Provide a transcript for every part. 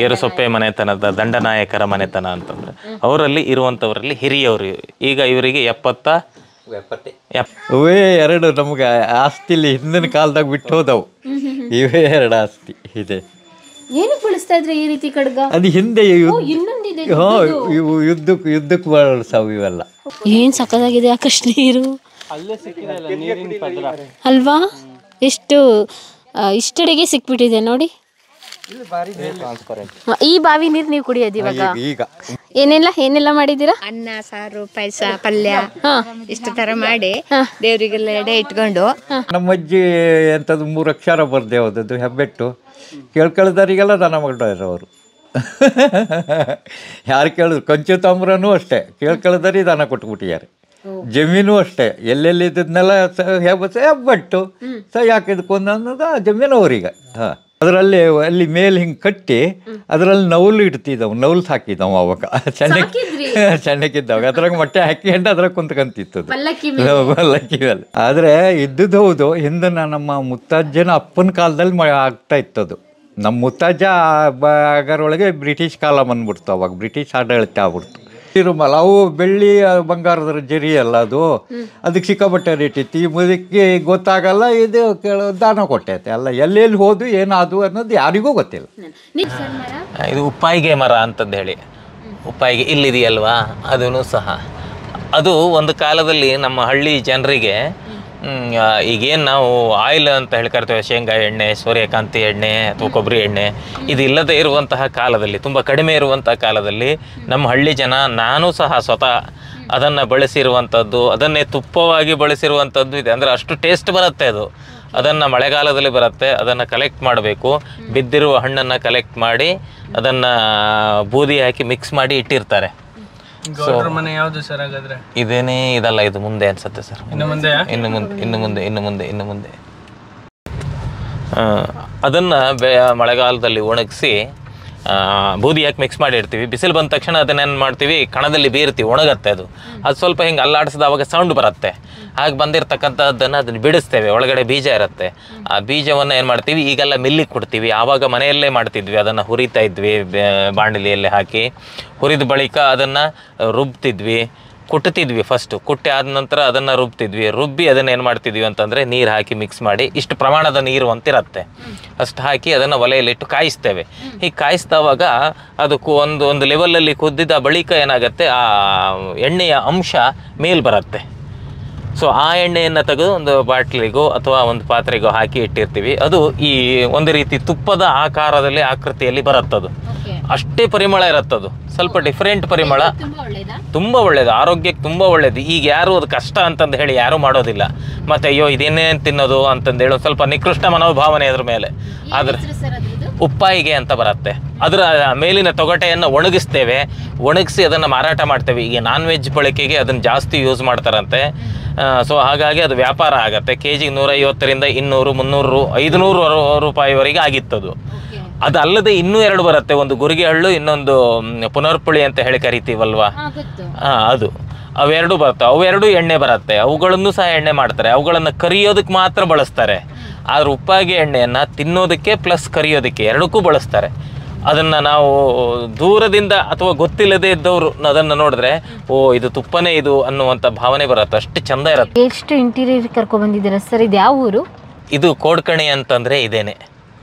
ಗೇರುಸೊಪ್ಪೆ ಮನೆತನದ ದಂಡನಾಯಕರ ಮನೆತನ ಅಂತಂದ್ರೆ ಅವರಲ್ಲಿ ಇರುವಂಥವರಲ್ಲಿ ಹಿರಿಯವರು. ಈಗ ಇವರಿಗೆ 70 ಇವೇ 2 ನಮ್ಗೆ ಆಸ್ತಿಲಿ ಹಿಂದಿನ ಕಾಲದಾಗ ಬಿಟ್ಟು ಹೋದವು. ಇವೇ 2 ಆಸ್ತಿ ಇದೆ. ಏನಕ್ಕೆ ಬಳಸ್ತಾ ಇದ್ರೆ ಈ ರೀತಿ ಖಡ್ಗ? ಅದು ಹಿಂದೆ ಇನ್ನೊಂದಿದೆ. ಇವು ಯುದ್ಧಕ್ಕೆ ಬಳಸಾವು ಇವೆಲ್ಲ. ಏನ್ ಸಕ್ಕದಾಗಿದೆ ಆಕಾಶ್ ನೀರು ಅಲ್ವಾ? ಎಷ್ಟು ಇಷ್ಟಡೆಗೆ ಸಿಕ್ಬಿಟ್ಟಿದೆ ನೋಡಿ. ಈ ಬಾವಿ ನೀರು ನೀವು ಕುಡಿಯೋದು ಇವಾಗ? ಈಗ ಏನೆಲ್ಲ ಮಾಡಿದ್ದೀರಾ? ಅನ್ನ, ಸಾರು, ಪಾಯಸ, ಪಲ್ಯ ಇಷ್ಟು ತರ ಮಾಡಿ ದೇವರಿಗೆಲ್ಲ ಎಡೆ ಇಟ್ಕೊಂಡು. ನಮ್ಮ ಅಜ್ಜಿ ಎಂಥದ್ದು 3 ಅಕ್ಷರ ಬರ್ದೆ ಹೋದದ್ದು ಹೆಬ್ಬೆಟ್ಟು. ಕೇಳ್ಕೊಳ್ಳೋದರಿಗೆಲ್ಲ ದನ ಮಾಡಿದ್ರು ಅವರು. ಯಾರು ಕೇಳಿದ್ರು ಕಂಚು ತಾಮ್ರನೂ ಅಷ್ಟೇ ಕೇಳ್ಕೊಳ್ಳೋದರಿ ದನ ಕೊಟ್ಬಿಟ್ಟಿದ್ದಾರೆ. ಜಮೀನು ಅಷ್ಟೇ ಎಲ್ಲೆಲ್ಲಿ ಇದ್ದನ್ನೆಲ್ಲ ಹೆಬ್ಬಟ್ಟು ಯಾಕಿದಕ್ಕೆ ಅನ್ನೋದು ಆ ಜಮೀನು ಅವ್ರಿಗೆ. ಅದರಲ್ಲಿ ಅಲ್ಲಿ ಮೇಲೆ ಹಿಂಗೆ ಕಟ್ಟಿ ಅದರಲ್ಲಿ ನೌಲು ಇಡ್ತಿದ್ದವು, ನೌಲು ಸಾಕಿದ್ದವು ಅವಾಗ ಸಣ್ಣಕ್ಕಿದ್ದವಾಗ. ಅದ್ರಾಗ ಮೊಟ್ಟೆ ಹಾಕಿಕೊಂಡು ಅದ್ರಾಗ ಕುಂತ್ಕೊಂತಿತ್ತು ಪಲ್ಲಕ್ಕಿ ಮೇಲೆ. ಆದರೆ ಇದ್ದದ್ದು ಹೌದು, ಹಿಂದಿನ ನಮ್ಮ ಮುತ್ತಜ್ಜನ ಅಪ್ಪನ ಕಾಲದಲ್ಲಿ ಆಗ್ತಾ ಇತ್ತದು. ನಮ್ಮ ಮುತ್ತಜ್ಜ ಆಗರೊಳಗೆ ಬ್ರಿಟಿಷ್ ಕಾಲ ಬಂದ್ಬಿಡ್ತು, ಅವಾಗ ಬ್ರಿಟಿಷ್ ಆಡಳಿತ ಆಗ್ಬಿಡ್ತು. ತಿರುಮಲ ಅವು ಬೆಳ್ಳಿ ಬಂಗಾರದ ಜರಿ ಅಲ್ಲ, ಅದಕ್ಕೆ ಸಿಕ್ಕಾಪಟ್ಟೆ ರೇಟ್ ಇತ್ತು. ಈ ಮುದಕ್ಕೆ ಗೊತ್ತಾಗಲ್ಲ, ಇದು ದಾನ ಕೊಟ್ಟೈತೆ ಅಲ್ಲ, ಎಲ್ಲೆಲ್ಲಿ ಹೋದು ಏನಾದು ಅನ್ನೋದು ಯಾರಿಗೂ ಗೊತ್ತಿಲ್ಲ. ಇದು ಉಪ್ಪಾಯಿಗೆ ಮರ ಅಂತಂದು ಹೇಳಿ, ಉಪ್ಪಾಯಿಗೆ ಇಲ್ಲಿದೆಯಲ್ವಾ, ಅದೂ ಸಹ ಅದು ಒಂದು ಕಾಲದಲ್ಲಿ ನಮ್ಮ ಹಳ್ಳಿ ಜನರಿಗೆ ಈಗೇನು ನಾವು ಆಯಿಲ್ ಅಂತ ಹೇಳಿ ಕರಿತೇವೆ, ಶೇಂಗಾ ಎಣ್ಣೆ, ಸೂರ್ಯಕಾಂತಿ ಎಣ್ಣೆ ಅಥವಾ ಕೊಬ್ಬರಿ ಎಣ್ಣೆ, ಇದು ಇಲ್ಲದೇ ಇರುವಂತಹ ಕಾಲದಲ್ಲಿ, ತುಂಬ ಕಡಿಮೆ ಇರುವಂತಹ ಕಾಲದಲ್ಲಿ ನಮ್ಮ ಹಳ್ಳಿ ಜನ, ನಾನು ಸಹ ಸ್ವತಃ ಅದನ್ನು ಬಳಸಿರುವಂಥದ್ದು, ಅದನ್ನೇ ತುಪ್ಪವಾಗಿ ಬಳಸಿರುವಂಥದ್ದು ಇದೆ. ಅಂದರೆ ಅಷ್ಟು ಟೇಸ್ಟ್ ಬರುತ್ತೆ ಅದು. ಅದನ್ನು ಮಳೆಗಾಲದಲ್ಲಿ ಬರುತ್ತೆ, ಅದನ್ನು ಕಲೆಕ್ಟ್ ಮಾಡಬೇಕು. ಬಿದ್ದಿರುವ ಹಣ್ಣನ್ನು ಕಲೆಕ್ಟ್ ಮಾಡಿ ಅದನ್ನು ಬೂದಿ ಹಾಕಿ ಮಿಕ್ಸ್ ಮಾಡಿ ಇಟ್ಟಿರ್ತಾರೆ. ಮನೆ ಯಾವುದು ಸರ್ ಹಾಗಾದ್ರೆ? ಇದೇನೇ ಇದಲ್ಲ, ಇದು ಮುಂದೆ ಅನ್ಸುತ್ತೆ ಸರ್. ಇನ್ನು ಮುಂದೆ ಅದನ್ನು ಮಳೆಗಾಲದಲ್ಲಿ ಒಣಗಿಸಿ ಬೂದಿ ಹಾಕಿ ಮಿಕ್ಸ್ ಮಾಡಿ ಇಡ್ತೀವಿ. ಬಿಸಿಲು ಬಂದ ತಕ್ಷಣ ಅದನ್ನೇನು ಮಾಡ್ತೀವಿ, ಕಣದಲ್ಲಿ ಬೀರ್ತೀವಿ, ಒಣಗತ್ತೆ ಅದು. ಅದು ಸ್ವಲ್ಪ ಹಿಂಗೆ ಅಲ್ಲಾಡಿಸಿದ ಅವಾಗ ಸೌಂಡ್ ಬರುತ್ತೆ. ಹಾಗೆ ಬಂದಿರತಕ್ಕಂಥದ್ದನ್ನು ಅದನ್ನು ಬಿಡಿಸ್ತೇವೆ, ಒಳಗಡೆ ಬೀಜ ಇರುತ್ತೆ. ಆ ಬೀಜವನ್ನು ಏನು ಮಾಡ್ತೀವಿ, ಈಗೆಲ್ಲ ಮಿಲ್ಲಿಗೆ ಕೊಡ್ತೀವಿ. ಆವಾಗ ಮನೆಯಲ್ಲೇ ಮಾಡ್ತಿದ್ವಿ, ಅದನ್ನು ಹುರಿತಾ ಇದ್ವಿ, ಬಾಣಲಿಯಲ್ಲೇ ಹಾಕಿ ಹುರಿದ ಬಳಿಕ ಅದನ್ನು ರುಬ್ತಿದ್ವಿ, ಕುಟ್ತಿದ್ವಿ. ಫಸ್ಟು ಕುಟ್ಟಿ ಆದ ನಂತರ ಅದನ್ನು ರುಬ್ತಿದ್ವಿ. ರುಬ್ಬಿ ಅದನ್ನು ಏನು ಮಾಡ್ತಿದ್ವಿ ಅಂತಂದರೆ ನೀರು ಹಾಕಿ ಮಿಕ್ಸ್ ಮಾಡಿ, ಇಷ್ಟು ಪ್ರಮಾಣದ ನೀರು ಅಂತಿರುತ್ತೆ ಅಷ್ಟು ಹಾಕಿ ಅದನ್ನು ಒಲೆಯಲ್ಲಿಟ್ಟು ಕಾಯಿಸ್ತೇವೆ. ಹೀಗೆ ಕಾಯಿಸಿದವಾಗ ಅದು ಒಂದು ಲೆವೆಲಲ್ಲಿ ಕುದ್ದಿದ ಬಳಿಕ ಏನಾಗುತ್ತೆ, ಆ ಎಣ್ಣೆಯ ಅಂಶ ಮೇಲ್ ಬರುತ್ತೆ. ಸೊ ಆ ಎಣ್ಣೆಯನ್ನು ತೆಗೆದು ಒಂದು ಬಾಟ್ಲಿಗೋ ಅಥವಾ ಒಂದು ಪಾತ್ರೆಗೋ ಹಾಕಿ ಇಟ್ಟಿರ್ತೀವಿ. ಅದು ಈ ಒಂದು ರೀತಿ ತುಪ್ಪದ ಆಕಾರದಲ್ಲಿ ಆಕೃತಿಯಲ್ಲಿ ಬರುತ್ತದು. ಅಷ್ಟೇ ಪರಿಮಳ ಇರುತ್ತದು, ಸ್ವಲ್ಪ ಡಿಫ್ರೆಂಟ್ ಪರಿಮಳ. ತುಂಬ ಒಳ್ಳೆಯದು, ಆರೋಗ್ಯಕ್ಕೆ ತುಂಬ ಒಳ್ಳೆಯದು. ಈಗ ಯಾರು ಅದು ಕಷ್ಟ ಅಂತಂದು ಹೇಳಿ ಯಾರೂ ಮಾಡೋದಿಲ್ಲ. ಮತ್ತು ಅಯ್ಯೋ ಇದೇನೇನು ತಿನ್ನೋದು ಅಂತಂದೇಳಿ ಸ್ವಲ್ಪ ನಿಕೃಷ್ಟ ಮನೋಭಾವನೆ ಅದ್ರ ಮೇಲೆ. ಆದರೆ ಉಪ್ಪಾಯಿಗೆ ಅಂತ ಬರುತ್ತೆ. ಅದರ ಮೇಲಿನ ತೊಗಟೆಯನ್ನು ಒಣಗಿಸ್ತೇವೆ, ಒಣಗಿಸಿ ಅದನ್ನು ಮಾರಾಟ ಮಾಡ್ತೇವೆ. ಈಗ ನಾನ್ ವೆಜ್ ಬಳಕೆಗೆ ಅದನ್ನು ಜಾಸ್ತಿ ಯೂಸ್ ಮಾಡ್ತಾರಂತೆ. ಸೊ ಹಾಗಾಗಿ ಅದು ವ್ಯಾಪಾರ ಆಗುತ್ತೆ. ಕೆಜಿಗೆ 150ರಿಂದ 200, 300, 500 ರೂಪಾಯಿವರೆಗೆ ಆಗಿತ್ತದು. ಅದಲ್ಲದೆ ಇನ್ನೂ 2 ಬರುತ್ತೆ, ಒಂದು ಗುರಿಗೆ ಹಳ್ಳು, ಇನ್ನೊಂದು ಪುನರ್ಪುಳಿ ಅಂತ ಹೇಳಿ ಕರಿತೀವಲ್ವಾ, ಅದು. ಅವೆರಡು ಬರ್ತವೆ, ಅವೆರಡು ಎಣ್ಣೆ ಬರುತ್ತೆ. ಅವುಗಳನ್ನು ಸಹ ಎಣ್ಣೆ ಮಾಡ್ತಾರೆ. ಅವುಗಳನ್ನು ಕರಿಯೋದಕ್ಕೆ ಮಾತ್ರ ಬಳಸ್ತಾರೆ. ಆದ್ರೆ ಉಪ್ಪಾಗಿ ಎಣ್ಣೆಯನ್ನು ತಿನ್ನೋದಕ್ಕೆ ಪ್ಲಸ್ ಕರಿಯೋದಕ್ಕೆ ಎರಡಕ್ಕೂ ಬಳಸ್ತಾರೆ. ಅದನ್ನು ನಾವು ದೂರದಿಂದ ಅಥವಾ ಗೊತ್ತಿಲ್ಲದೆ ಇದ್ದವರು ಅದನ್ನು ನೋಡಿದ್ರೆ ಓ ಇದು ತುಪ್ಪನೇ ಇದು ಅನ್ನುವಂಥ ಭಾವನೆ ಬರುತ್ತೆ. ಅಷ್ಟು ಚಂದ ಇರುತ್ತೆ. ಎಷ್ಟು ಇಂಟೀರಿಯರ್ ಕರ್ಕೊಂಡು ಬಂದಿದ್ದೀರಾ ಸರ್? ಇದು ಯಾವ ಊರು? ಇದು ಕೋಡ್ಕಣಿ ಅಂತಂದರೆ ಇದೇನೆ.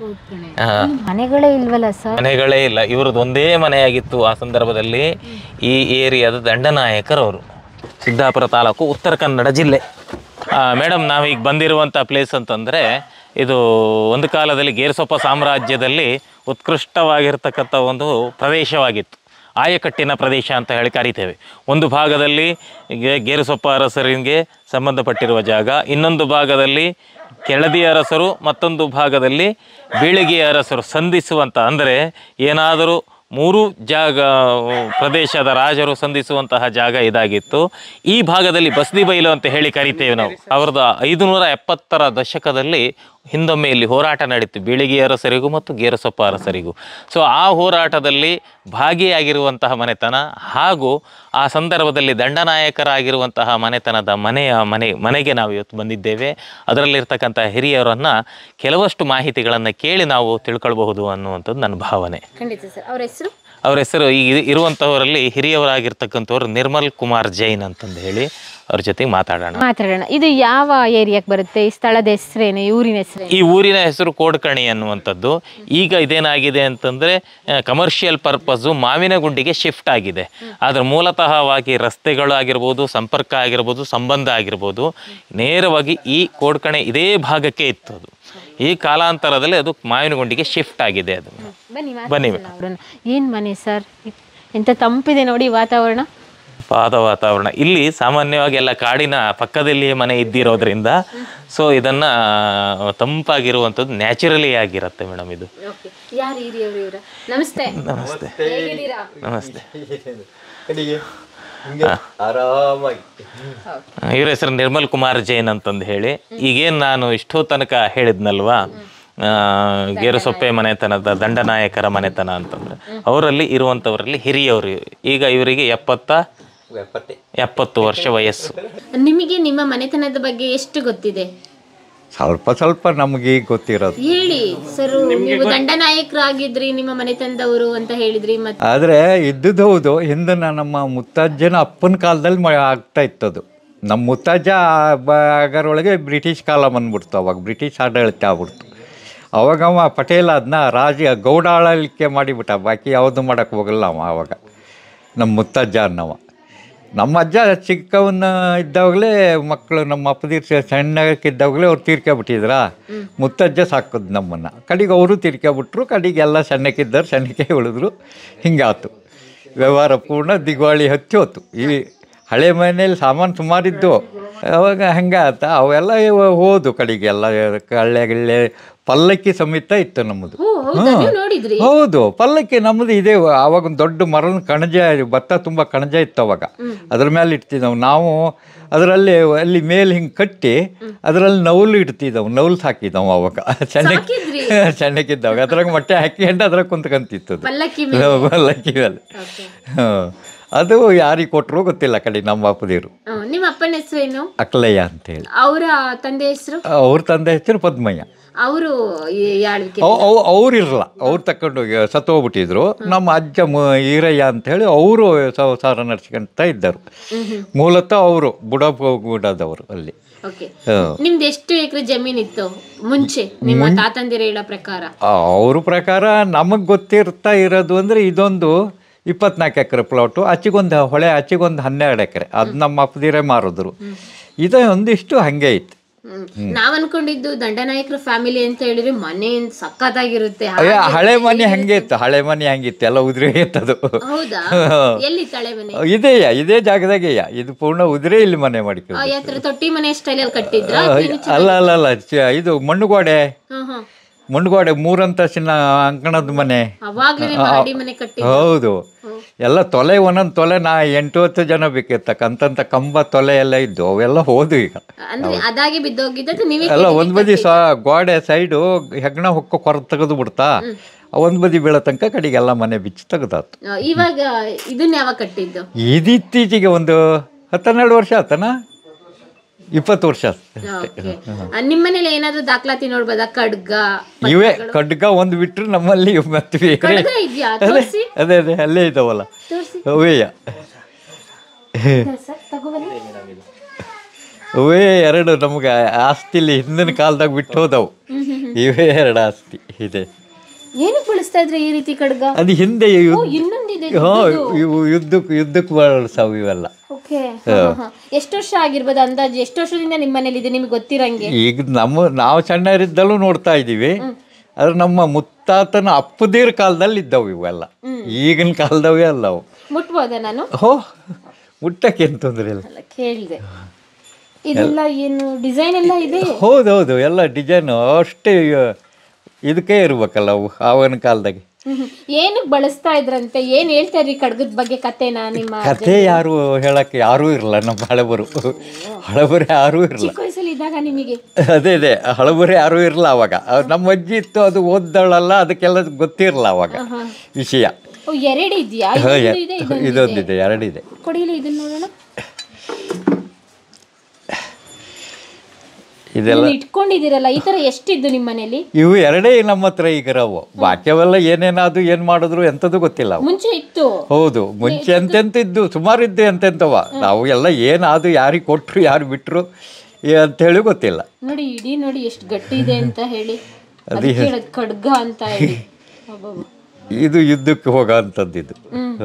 ಮನೆಗಳೇ ಇಲ್ವಲ್ಲ ಸರ್? ಮನೆಗಳೇ ಇಲ್ಲ, ಇವ್ರದ್ದು ಒಂದೇ ಮನೆಯಾಗಿತ್ತು ಆ ಸಂದರ್ಭದಲ್ಲಿ. ಈ ಏರಿಯಾದ ದಂಡನಾಯಕರವರು, ಸಿದ್ದಾಪುರ ತಾಲೂಕು, ಉತ್ತರ ಕನ್ನಡ ಜಿಲ್ಲೆ. ಮೇಡಮ್, ನಾವೀಗ ಬಂದಿರುವಂಥ ಪ್ಲೇಸ್ ಅಂತಂದರೆ ಇದು ಒಂದು ಕಾಲದಲ್ಲಿ ಗೇರುಸೊಪ್ಪ ಸಾಮ್ರಾಜ್ಯದಲ್ಲಿ ಉತ್ಕೃಷ್ಟವಾಗಿರ್ತಕ್ಕಂಥ ಒಂದು ಪ್ರದೇಶವಾಗಿತ್ತು. ಆಯಕಟ್ಟಿನ ಪ್ರದೇಶ ಅಂತ ಹೇಳಿ ಕರಿತೇವೆ. ಒಂದು ಭಾಗದಲ್ಲಿ ಗೇರುಸೊಪ್ಪ ಅರಸರಿಗೆ ಸಂಬಂಧಪಟ್ಟಿರುವ ಜಾಗ, ಇನ್ನೊಂದು ಭಾಗದಲ್ಲಿ ಕೆಳದಿ ಅರಸರು, ಮತ್ತೊಂದು ಭಾಗದಲ್ಲಿ ಬೀಳಗಿ ಅರಸರು ಸಂಧಿಸುವಂಥ, ಅಂದರೆ ಏನಾದರೂ 3 ಜಾಗ ಪ್ರದೇಶದ ರಾಜರು ಸಂಧಿಸುವಂತಹ ಜಾಗ ಇದಾಗಿತ್ತು. ಈ ಭಾಗದಲ್ಲಿ ಬಸ್ದಿ ಬೈಲು ಅಂತ ಹೇಳಿ ಕರಿತೇವೆ ನಾವು. 1570ರ ದಶಕದಲ್ಲಿ ಹಿಂದೊಮ್ಮೆ ಇಲ್ಲಿ ಹೋರಾಟ ನಡೀತು, ಬೀಳಿಗೆ ಅರಸರಿಗೂ ಮತ್ತು ಗೇರುಸೊಪ್ಪ ಅರಸರಿಗೂ. ಸೊ ಆ ಹೋರಾಟದಲ್ಲಿ ಭಾಗಿಯಾಗಿರುವಂತಹ ಮನೆತನ ಹಾಗೂ ಆ ಸಂದರ್ಭದಲ್ಲಿ ದಂಡನಾಯಕರಾಗಿರುವಂತಹ ಮನೆತನದ ಮನೆಗೆ ನಾವು ಇವತ್ತು ಬಂದಿದ್ದೇವೆ. ಅದರಲ್ಲಿರ್ತಕ್ಕಂಥ ಹಿರಿಯರನ್ನು ಕೆಲವಷ್ಟು ಮಾಹಿತಿಗಳನ್ನು ಕೇಳಿ ನಾವು ತಿಳ್ಕೊಳ್ಬಹುದು ಅನ್ನುವಂಥದ್ದು ನನ್ನ ಭಾವನೆ. ಖಂಡಿತ ಸರ್. ಅವ್ರ ಹೆಸರು? ಅವ್ರ ಹೆಸರು ಈಗ ಇರುವಂಥವರಲ್ಲಿ ಹಿರಿಯವರಾಗಿರ್ತಕ್ಕಂಥವ್ರು ನಿರ್ಮಲ್ ಕುಮಾರ್ ಜೈನ್ ಅಂತಂದು ಹೇಳಿ ಅವ್ರ ಜೊತೆಗೆ ಮಾತಾಡೋಣ. ಇದು ಯಾವ ಏರಿಯಾಕ್ಕೆ ಬರುತ್ತೆ? ಈ ಸ್ಥಳದ ಹೆಸರೇನು? ಈ ಊರಿನ ಹೆಸರೇನು? ಈ ಊರಿನ ಹೆಸರು ಕೋಡ್ಕಣಿ ಅನ್ನುವಂಥದ್ದು. ಈಗ ಇದೇನಾಗಿದೆ ಅಂತಂದರೆ ಕಮರ್ಷಿಯಲ್ ಪರ್ಪಸ್ಸು ಮಾವಿನಗುಂಡಿಗೆ ಶಿಫ್ಟ್ ಆಗಿದೆ. ಆದರೆ ಮೂಲತಃವಾಗಿ ರಸ್ತೆಗಳು ಆಗಿರ್ಬೋದು, ಸಂಪರ್ಕ ಆಗಿರ್ಬೋದು, ಸಂಬಂಧ ಆಗಿರ್ಬೋದು, ನೇರವಾಗಿ ಈ ಕೋಡ್ಕಣಿ ಇದೇ ಭಾಗಕ್ಕೆ ಇತ್ತು. ಅದು ಈ ಕಾಲಾಂತರದಲ್ಲಿ ಅದು ಮಾವಿನಗುಂಡಿಗೆ ಶಿಫ್ಟ್ ಆಗಿದೆ. ಅದು ಬನ್ನಿ. ಏನು ಮನೆ ಸರ್? ಎಂತ ತಂಪಿದೆ ನೋಡಿ ವಾತಾವರಣ. ವಾತಾವರಣ ಇಲ್ಲಿ ಸಾಮಾನ್ಯವಾಗಿ ಎಲ್ಲ ಕಾಡಿನ ಪಕ್ಕದಲ್ಲಿಯೇ ಮನೆ ಇದ್ದಿರೋದ್ರಿಂದ ಸೊ ಇದನ್ನು ತಂಪಾಗಿರುವಂಥದ್ದು ನ್ಯಾಚುರಲಿ ಆಗಿರುತ್ತೆ ಮೇಡಮ್. ಇದು ನಮಸ್ತೆ. ನಮಸ್ತೆ. ನಮಸ್ತೆ. ಇವ್ರ ಹೆಸರು ನಿರ್ಮಲ್ ಕುಮಾರ್ ಜೈನ್ ಅಂತಂದು ಹೇಳಿ. ಈಗೇನು ನಾನು ಇಷ್ಟೋ ತನಕ ಹೇಳಿದ್ನಲ್ವಾ, ಗೇರುಸೊಪ್ಪೆ ಮನೆತನದ ದಂಡನಾಯಕರ ಮನೆತನ ಅಂತಂದ್ರೆ ಅವರಲ್ಲಿ ಇರುವಂಥವರಲ್ಲಿ ಹಿರಿಯವರು. ಈಗ ಇವರಿಗೆ 70 ವರ್ಷ ವಯಸ್ಸು. ನಿಮಗೆ ನಿಮ್ಮ ಮನೆತನದ ಬಗ್ಗೆ ಎಷ್ಟು ಗೊತ್ತಿದೆ? ಸ್ವಲ್ಪ ನಮಗೆ ಗೊತ್ತಿರೋದು ಹೇಳಿ ಸರ್. ನೀವು ದಂಡನಾಯಕರಾಗಿದ್ರಿ, ನಿಮ್ಮ ಮನೆತನದವರು ಅಂತ ಹೇಳಿದ್ರಿ. ಮತ್ತೆ ಆದರೆ ಇದ್ದದ್ದು ಹೌದು. ಹಿಂದೆ ನಮ್ಮ ಮುತ್ತಜ್ಜನ ಅಪ್ಪನ ಕಾಲದಲ್ಲಿ ಆಗ್ತಾ ಇತ್ತದು. ನಮ್ಮ ಮುತ್ತಜ್ಜ ಆಗರೊಳಗೆ ಬ್ರಿಟಿಷ್ ಕಾಲ ಬಂದ್ಬಿಡ್ತು. ಅವಾಗ ಬ್ರಿಟಿಷ್ ಆಡಳಿತ ಆಗ್ಬಿಡ್ತು. ಅವಾಗ ಅವ ಪಟೇಲ್ ಅದನ್ನ ಗೌಡ ಆಳಲಿಕ್ಕೆ ಮಾಡಿಬಿಟ್ಟ. ಬಾಕಿ ಯಾವುದು ಮಾಡೋಕ್ಕೆ ಹೋಗಲ್ಲ ಅವ. ಆವಾಗ ನಮ್ಮ ಮುತ್ತಜ್ಜ ಅನ್ನವ. ನಮ್ಮ ಅಜ್ಜ ಚಿಕ್ಕವನ್ನ ಇದ್ದಾಗಲೇ ಮಕ್ಕಳು, ನಮ್ಮ ಅಪ್ಪದಿರ್ ಸಣ್ಣಕ್ಕಿದ್ದಾಗಲೇ ಅವ್ರು ತೀರ್ಕೊಬಿಟ್ಟಿದ್ರ. ಮುತ್ತಜ್ಜ ಸಾಕೋದು ನಮ್ಮನ್ನು. ಕಡೆಗೆ ಅವರು ತೀರ್ಕೊಬಿಟ್ರು. ಕಡೆಗೆ ಎಲ್ಲ ಸಣ್ಣಕ್ಕಿದ್ದರು, ಸಣ್ಣಕ್ಕೆ ಉಳಿದ್ರು. ಹಿಂಗಾತು ವ್ಯವಹಾರ. ಪೂರ್ಣ ದಿಗ್ವಾಳಿ ಹಚ್ಚಿ ಹೋತು. ಈ ಹಳೆ ಮನೇಲಿ ಸಾಮಾನು ಸುಮಾರಿದ್ದು. ಅವಾಗ ಹಂಗಾತ ಅವೆಲ್ಲ ಹೋದು. ಕಡೆಗೆಲ್ಲ ಕಳ್ಳೆ ಗಿಳ್ಳೆ ಪಲ್ಲಕ್ಕಿ ಸಮೇತ ಇತ್ತು ನಮ್ಮದು. ಹೌದು, ಪಲ್ಲಕ್ಕಿ ನಮ್ಮದು ಇದೆ. ಆವಾಗ ಒಂದು ದೊಡ್ಡ ಮರದ ಕಣಜ, ಭತ್ತ ತುಂಬ ಕಣಜ ಇತ್ತು ಅವಾಗ. ಅದ್ರ ಮೇಲೆ ಇಡ್ತಿದ್ದವು ನಾವು. ಅದರಲ್ಲಿ ಅಲ್ಲಿ ಮೇಲೆ ಹಿಂಗೆ ಕಟ್ಟಿ ಅದರಲ್ಲಿ ನೌಲು ಇಡ್ತಿದ್ದವು. ನೌಲು ಸಾಕಿದ್ದವು ಅವಾಗ ಸಣ್ಣಕ್ಕಿದ್ದವಾಗ. ಅದ್ರಾಗ ಮೊಟ್ಟೆ ಹಾಕಿಕೊಂಡು ಅದ್ರಾಗ ಕುಂತ್ಕೊಂತಿತ್ತು ಪಲ್ಲಕ್ಕಿ ಮೇಲೆ. ಅದು ಯಾರಿಗೆ ಕೊಟ್ಟರು ಗೊತ್ತಿಲ್ಲ. ಕಡೆ ನಮ್ಮ ಅಪ್ಪದಿರು. ನಿಮ್ಮ ಅಪ್ಪನ ಹೆಸರೇನು? ಅಕ್ಲಯ್ಯ ಅಂತೇಳಿ. ಅವರ ತಂದೆ ಹೆಸರು? ಅವ್ರ ತಂದೆ ಹೆಸರು ಪದ್ಮಯ್ಯ. ಅವರು ಅವ್ರಿರಲ್ಲ, ಅವ್ರು ತಗೊಂಡೋಗಿ ಸತ್ತು ಹೋಗ್ಬಿಟ್ಟಿದ್ರು. ನಮ್ಮ ಅಜ್ಜ ಈರಯ್ಯ ಅಂತೇಳಿ ಅವರು ಸಂಸಾರ ನಡೆಸ್ಕೊಂತ ಇದ್ದರು. ಮೂಲತಃ ಅವರು ಬುಡದವರು ಅಲ್ಲಿ. ನಿಮ್ದು ಎಷ್ಟು ಎಕರೆ ಜಮೀನಿತ್ತು ಮುಂಚೆ ನಿಮ್ಮ ತಾತಂದಿರ ಹೇಳೋ ಪ್ರಕಾರ? ಅವ್ರ ಪ್ರಕಾರ ನಮಗೆ ಗೊತ್ತಿರ್ತಾ ಇರೋದು ಅಂದರೆ ಇದೊಂದು 24 ಎಕರೆ ಪ್ಲಾಟು. ಆಚೆಗೊಂದು ಹೊಳೆ, ಆಚೆಗೊಂದು 12 ಎಕರೆ. ಅದು ನಮ್ಮ ಅಪ್ಪದಿರೇ ಮಾರಿದ್ರು. ಇದು ಒಂದಿಷ್ಟು ಹಂಗೆ ಐತಿ. ನಾವ್ ಅನ್ಕೊಂಡಿದ್ದು ದಂಡನಾಯಕರ ಫ್ಯಾಮಿಲಿ ಅಂತ ಹೇಳಿದ್ರೆ ಮನೆ ಸಖತ್ತಾಗಿರುತ್ತೆ. ಹಳೆ ಮನೆ ಹಂಗೆ ಇತ್ತು. ಹಳೆ ಮನೆ ಹಂಗಿತ್ತು, ಎಲ್ಲ ಉದುರೇ ಇತ್ತದು. ಹೌದಾ? ಎಲ್ಲಿ ತಳೆ ಮನೆ? ಇದೇ ಜಾಗದಾಗೆಯ. ಇದು ಪೂರ್ಣ ಉದುರೇ ಇಲ್ಲಿ ಮನೆ ಮಾಡಿಕೊಂಡು. ತೊಟ್ಟಿ ಮನೆ ಸ್ಟೈಲಲ್ಲಿ ಕಟ್ಟಿದ್ರ? ಅಲ್ಲ, ಇದು ಮಣ್ಣುಗೋಡೆ. ಮಣ್ಣುಗೋಡೆ 3 ಅಂತಸ್ತಿನ ಅಂಕಣದ ಮನೆ. ಹೌದು. ಎಲ್ಲ ತೊಲೆ, ಒಂದೊಂದು ತೊಲೆ 8-10 ಜನ ಬೇಕಿರ್ತಕ್ಕಂಥ ಕಂಬ ತೊಲೆ ಎಲ್ಲ ಇದ್ದು ಅವೆಲ್ಲ ಹೋದು. ಈಗ ಎಲ್ಲ ಒಂದ್ ಬದಿ ಗೋಡೆ ಸೈಡು ಹೆಗ್ಣ ಹೊಕ್ಕ ಕೊರ ತೆಗೆದು ಬಿಡ್ತಾ. ಒಂದ್ ಬದಿ ಬೀಳೋ ತನಕ ಕಡೆಗೆಲ್ಲ ಮನೆ ಬಿಚ್ಚಿ ತೆಗೆದಾತು. ಇವಾಗ ಇದನ್ನ ಯಾವಾಗ ಕಟ್ಟಿದ್ದು? ಇದು ಇತ್ತೀಚೆಗೆ ಒಂದು 10-12 ವರ್ಷ ಆತನ, 20 ವರ್ಷ. ನಿಮ್ಮ ಮನೇಲಿ ಏನಾದ್ರು ದಾಖಲಾತಿ ನೋಡ್ಬೋದಾ? ಖಡ್ಗ ಇವೇ ಖಡ್ಗ ಒಂದು ಬಿಟ್ರು ನಮ್ಮಲ್ಲಿ ಮತ್ತೆ ಬೇರೆ ಅದೇ ಅಲ್ಲೇ ಇದಾವಲ್ಲ ಅವೇಯ. ಅವೇ 2 ನಮ್ಗೆ ಆಸ್ತಿಲಿ ಹಿಂದಿನ ಕಾಲದಾಗ ಬಿಟ್ಟು ಹೋದವು. ಇವೇ 2 ಆಸ್ತಿ ಇದೆ. ಏನಕ್ಕೆ ಬಳಸ್ತಾ ಇದ್ರೆ ಈ ರೀತಿ ಖಡ್ಗ? ಅದು ಹಿಂದೆ ಯುದ್ಧಕ್ಕೆ ಬಳಸಾವು ಇವೆಲ್ಲ. ಎಷ್ಟು ವರ್ಷ ಆಗಿರ್ಬೋದು ಅಂದಾಜು? ಎಷ್ಟು ವರ್ಷದಿಂದ ನಿಮ್ಮ ಮನೇಲಿ ಇದೆ ನಿಮ್ಗೆ ಗೊತ್ತಿರಂಗೆ? ಈಗ ನಾವು ಸಣ್ಣರಿದ್ದಲ್ಲೂ ನೋಡ್ತಾ ಇದ್ದೀವಿ. ಆದ್ರೆ ನಮ್ಮ ಮುತ್ತಾತನ ಅಪ್ಪದಿರ ಕಾಲದಲ್ಲಿ ಇದ್ದವು ಇವೆಲ್ಲ. ಈಗಿನ ಕಾಲದವೇ ಅಲ್ಲ ಅವು. ಮುಟ್ಬೋದ ನಾನು? ಮುಟ್ಟಕ್ಕೆ ಏನು ತೊಂದರೆ ಇಲ್ಲ. ಕೇಳಿದೆ. ಇದೆಲ್ಲ ಏನು ಡಿಸೈನ್ ಎಲ್ಲ ಇದೆ? ಹೌದೌದು, ಎಲ್ಲ ಡಿಸೈನು ಅಷ್ಟೇ. ಇದಕ್ಕೆ ಇರ್ಬೇಕಲ್ಲ ಅವು ಆವಾಗಿನ ಕಾಲದಾಗೆ. ಏನಕ್ಕೆ ಬಳಸ್ತಾ ಇದ್ರಂತೆ? ಏನ್ ಹೇಳ್ತಾ ಇದ್ರಿ ಖಡ್ಗದ ಬಗ್ಗೆ ಕತೆನಾ? ನಿಮ್ಮ ಕತೆ ಯಾರು ಹೇಳಕ್ಕೆ ಯಾರೂ ಇರಲ್ಲ. ನಮ್ಮ ಹಳಬರು ಯಾರೂ ಇರಲ್ಲ. ಇದ್ದಾಗ ನಿಮಗೆ ಅದೇ ಹಳಬರು ಯಾರೂ ಇರಲ್ಲ ಅವಾಗ. ನಮ್ಮ ಅಜ್ಜಿ ಇತ್ತು, ಅದು ಓದ್ದಳಲ್ಲ, ಅದಕ್ಕೆಲ್ಲ ಗೊತ್ತಿರಲ್ಲ ಅವಾಗ ವಿಷಯ. ಎರಡು ಇದೆಯಾ? ಇದೊಂದಿದೆ, ಎರಡಿದೆ. ಕೊಡಿಲಿ ಇದನ್ನ ನೋಡೋಣ. ಇದೆಲ್ಲ ಇಟ್ಕೊಂಡಿದ್ದೀರಲ್ಲ, ಈ ತರ ಎಷ್ಟಿದ್ದು ನಿಮ್ಮ ಮನೇಲಿ? ಇವು ಎರಡೇ ನಮ್ಮ ಹತ್ರ ಈಗ ಇರವು. ಬಾಕಿಯವೆಲ್ಲ ಏನೇನಾದ್ರು ಏನ್ ಮಾಡಿದ್ರು ಎಂಥದ್ದು ಗೊತ್ತಿಲ್ಲ. ಮುಂಚೆ ಇತ್ತು. ಹೌದು, ಮುಂಚೆ ಎಂತೆಂತ ಇದ್ದು, ಸುಮಾರು ಇದ್ದು ಎಂತೆಂತವ. ನಾವು ಎಲ್ಲ ಏನಾದ್ರು ಯಾರಿಗೆ ಕೊಟ್ರು ಯಾರು ಬಿಟ್ರು ಅಂತೇಳಿ ಗೊತ್ತಿಲ್ಲ. ನೋಡಿ ಇಡೀ ನೋಡಿ ಎಷ್ಟು ಗಟ್ಟಿ ಇದೆ ಅಂತ ಹೇಳಿ, ಖಡ್ಗ ಅಂತ ಹೇಳಿ. ಇದು ಯುದ್ಧಕ್ಕೆ ಹೋಗೋ ಅಂಥದ್ದು ಇದು.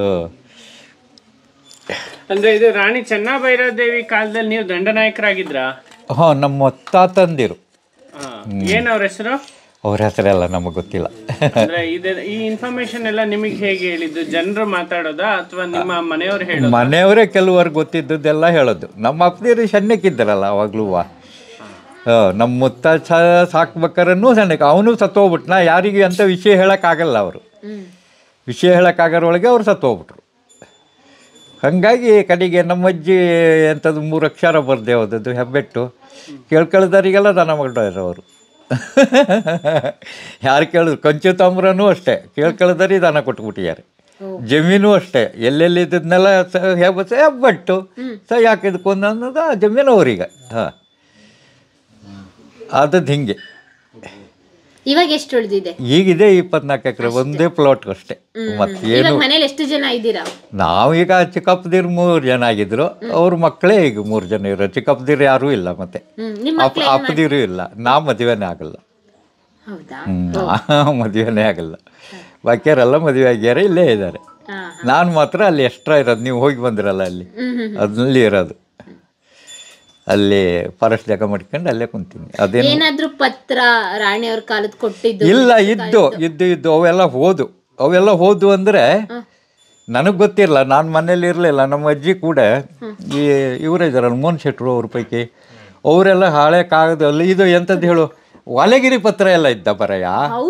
ಅಂದ್ರೆ ಇದು ರಾಣಿ ಚೆನ್ನಭೈರದೇವಿ ಕಾಲದಲ್ಲಿ ನೀವು ದಂಡನಾಯಕರಾಗಿದ್ರಾ? ನಮ್ಮ ತಾತಂದಿರು. ಏನ್ ಅವ್ರ ಹೆಸರು? ಅವ್ರ ಹೆಸರೆಲ್ಲ ನಮಗೆ ಗೊತ್ತಿಲ್ಲ. ಅಂದ್ರೆ ಈ ಇನ್ಫಾರ್ಮೇಶನ್ ಎಲ್ಲ ನಿಮಗೆ ಹೇಗೆ ಹೇಳಿದ್ದು? ಜನರು ಮಾತಾಡೋದಾ ಅಥವಾ ನಿಮ್ಮ ಮನೆಯವರು ಹೇಳೋದು? ಮನೆಯವರೇ ಕೆಲವರು ಗೊತ್ತಿದ್ದದ್ದೆಲ್ಲ ಹೇಳೋದು. ನಮ್ಮ ಅಪ್ಪದಿರು ಸಣ್ಣಕ್ಕಿದ್ದಾರಲ್ಲ ಅವಾಗ್ಲೂ. ನಮ್ಮ ಮುತ್ತ ಸಾಕ್ಬೇಕಾರನ್ನು ಸಣ್ಣಕ್ಕೆ, ಅವನು ಸತ್ತೋಗ್ಬಿಟ್ನ. ಯಾರಿಗೆ ಅಂತ ವಿಷಯ ಹೇಳೋಕ್ಕಾಗಲ್ಲ. ಅವರು ವಿಷಯ ಹೇಳೋಕ್ಕಾಗೋರೊಳಗೆ ಅವ್ರು ಸತ್ತೋಗ್ಬಿಟ್ರು. ಹಾಗಾಗಿ ಕಡೆಗೆ ನಮ್ಮ ಅಜ್ಜಿ ಎಂಥದ್ದು 3 ಅಕ್ಷರ ಬರ್ದೆ ಹೋದದ್ದು ಹೆಬ್ಬೆಟ್ಟು. ಕೇಳ್ಕೊಳ್ದಾರಿಗೆಲ್ಲ ದನ ಮಾಡಿದ್ರು ಅವರು. ಯಾರು ಕೇಳಿದ್ರು, ಕಂಚುತಾಮ್ರನೂ ಅಷ್ಟೇ ಕೇಳ್ಕೊಳ್ದಾರಿ ದನ ಕೊಟ್ಬಿಟ್ಟಿದ್ದಾರೆ. ಜಮೀನು ಅಷ್ಟೇ, ಎಲ್ಲೆಲ್ಲಿದ್ದನ್ನೆಲ್ಲ ಹೆಬ್ಬಟ್ಟು ಸಹ ಯಾಕಿದ್ಕೊಂದು ಅನ್ನೋದು ಆ ಜಮೀನು ಅವ್ರಿಗೆ. ಆದದ್ದು ಹಿಂಗೆ. ಇವಾಗ ಎಷ್ಟು ಉಳಿದಿದೆ? ಈಗಿದೆ 24 ಎಕರೆ, ಒಂದೇ ಪ್ಲಾಟ್ ಅಷ್ಟೇ. ಮತ್ತೇನು, ಮನೇಲಿ ಎಷ್ಟು ಜನ ಇದ್ದೀರಾ? ನಾವೀಗ ಚಿಕ್ಕಪ್ಪದಿರು 3 ಜನ ಆಗಿದ್ರು. ಅವ್ರ ಮಕ್ಕಳೇ ಈಗ 3 ಜನ ಇರೋ. ಚಿಕ್ಕಪ್ಪದಿರು ಯಾರೂ ಇಲ್ಲ, ಮತ್ತೆ ಅಪ್ಪದಿರು ಇಲ್ಲ. ನಾ ಮದುವೆನೇ ಆಗಲ್ಲ. ಮದುವೆನೇ ಆಗಲ್ಲ. ಬಾಕಿಯವರೆಲ್ಲ ಮದುವೆ ಆಗ್ಯಾರ, ಇಲ್ಲೇ ಇದ್ದಾರೆ. ನಾನು ಮಾತ್ರ ಅಲ್ಲಿ ಎಕ್ಸ್ಟ್ರಾ ಇರೋದು. ನೀವು ಹೋಗಿ ಬಂದಿರಲ್ಲ ಅಲ್ಲಿ, ಅದಲ್ಲಿ ಇರೋದು. ಅಲ್ಲಿ ಫಾರೆಸ್ಟ್ ಜಾಗ ಮಾಡ್ಕೊಂಡು ಅಲ್ಲೇ ಕುಂತೀನಿ. ಅದೇನಾದ್ರೂ ಪತ್ರ ರಾಣಿಯವ್ರ ಕಾಲದ ಕೊಟ್ಟಿದ್ದು? ಇಲ್ಲ, ಇದ್ದು ಅವೆಲ್ಲ ಹೋದು ಅಂದರೆ ನನಗೆ ಗೊತ್ತಿರಲ್ಲ. ನಾನು ಮನೇಲಿ ಇರಲಿಲ್ಲ. ನಮ್ಮ ಅಜ್ಜಿ ಕೂಡ ಇವರೇ ಇದ್ದಾರಲ್ಲ, ಮೋಹನ್ ಶೆಟ್ರು ಅವ್ರ ಪೈಕಿ, ಅವರೆಲ್ಲ ಹಳೆ ಕಾಗದಲ್ಲಿ ಇದು ಎಂಥದ್ದು ಹೇಳು, ವಾಲೆಗಿರಿ ಪತ್ರ ಎಲ್ಲ ಇದ್ದ ಬರಯ್ಯ.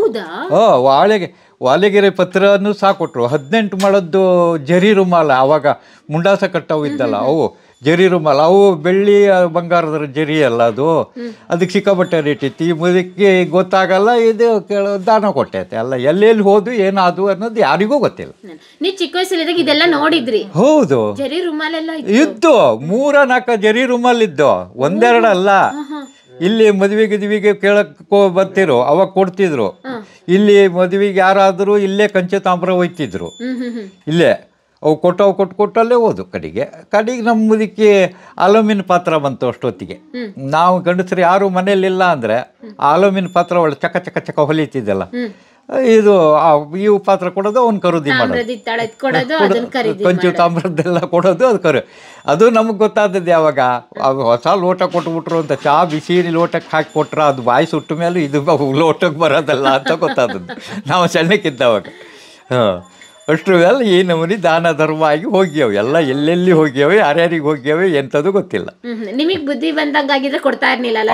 ವಾಲೆಗಿರಿ ಪತ್ರನೂ ಸಾಕೊಟ್ರು. 18 ಮೊಳದ್ದು ಜರಿ ರುಮಾಲ, ಆವಾಗ ಮುಂಡಾಸ ಕಟ್ಟವು ಇದ್ದಲ್ಲ, ಅವು ಜರಿ ರುಮಾಲ, ಅವು ಬೆಳ್ಳಿ ಬಂಗಾರದ ಜರಿ ಅಲ್ಲ ಅದು. ಅದಕ್ಕೆ ಸಿಕ್ಕಾಪಟ್ಟೆ ರೇಟ್ ಇತ್ತು. ಈ ಮುದಕ್ಕೆ ಗೊತ್ತಾಗಲ್ಲ. ಇದು ದಾನ ಕೊಟ್ಟೈತೆ ಅಲ್ಲ. ಎಲ್ಲೆಲ್ಲಿ ಹೋದು ಏನಾದು ಅನ್ನೋದು ಯಾರಿಗೂ ಗೊತ್ತಿಲ್ಲ. ನೀವು ಚಿಕ್ಕ ವಯಸ್ಸಲ್ಲಿದ್ದಾಗ ಇದೆಲ್ಲ ನೋಡಿದ್ರಿ? ಹೌದು, ಜರಿ ರುಮಾಲೆಲ್ಲ ಇದ್ದು 3-4 ಜರಿ ರುಮಾಲ್ ಇದ್ದು, ಒಂದೆರಡು ಅಲ್ಲ. ಇಲ್ಲಿ ಮದುವೆಗೆ ಕೇಳಕ್ಕೆ ಬರ್ತಿರು, ಅವಾಗ ಕೊಡ್ತಿದ್ರು. ಇಲ್ಲಿ ಮದುವೆಗೆ ಯಾರಾದರೂ ಇಲ್ಲೇ ಕಂಚೆ ತಾಮ್ರ ಒಯ್ತಿದ್ರು. ಇಲ್ಲೇ ಅವು ಕೊಟ್ಟಲ್ಲೇ ಹೋದು. ಕಡೆಗೆ ನಮ್ಮ ಮುದಕ್ಕೆ ಅಲುಮಿನ್ ಪಾತ್ರ ಬಂತು ಅಷ್ಟೊತ್ತಿಗೆ. ನಾವು ಗಂಡಸರು ಯಾರು ಮನೇಲಿಲ್ಲ ಅಂದರೆ ಅಲುಮಿನ್ ಪಾತ್ರ ಒಳ್ಳೆ ಚಕ ಚಕ ಚಕ ಹೊಲಿತಿದ್ದಲ್ಲ, ಇದು ಇವು ಪಾತ್ರ ಕೊಡೋದು, ಅವ್ನು ಖರೀದಿ ಮಾಡೋದು. ಕಂಚು ತಾಮ್ರದ್ದೆಲ್ಲ ಕೊಡೋದು, ಅದು ನಮಗೆ ಗೊತ್ತಾದದ್ದು ಯಾವಾಗ ಹೊಸ ಲೋಟ ಕೊಟ್ಬಿಟ್ರು ಅಂತ. ಚಹಾ ಬಿಸಿ ಲೋಟಕ್ಕೆ ಹಾಕಿ ಕೊಟ್ರೆ ಅದು ಬಾಯಿ ಸುಟ್ಟ ಮೇಲೆ ಇದು ಲೋಟಕ್ಕೆ ಬರೋದಲ್ಲ ಅಂತ ಗೊತ್ತಾದದ್ದು ನಾವು ಸಣ್ಣಕ್ಕಿದ್ದವಾಗ. ಅಷ್ಟ್ರ ಮೇಲೆ ಈ ನಮೂನಿ ದಾನ ಧರ್ಮ ಆಗಿ ಹೋಗ್ಯಾವೆ. ಎಲ್ಲ ಎಲ್ಲೆಲ್ಲಿ ಹೋಗ್ಯಾವೆ, ಯಾರ್ಯಾರಿಗೆ ಹೋಗ್ಯಾವೆ ಎಂಥದ್ದು ಗೊತ್ತಿಲ್ಲ. ನಿಮಗೆ ಬುದ್ಧಿ ಬಂದಂಗಾಗಿದ್ರೆ ಕೊಡ್ತಾ ಇರಲಿಲ್ಲ.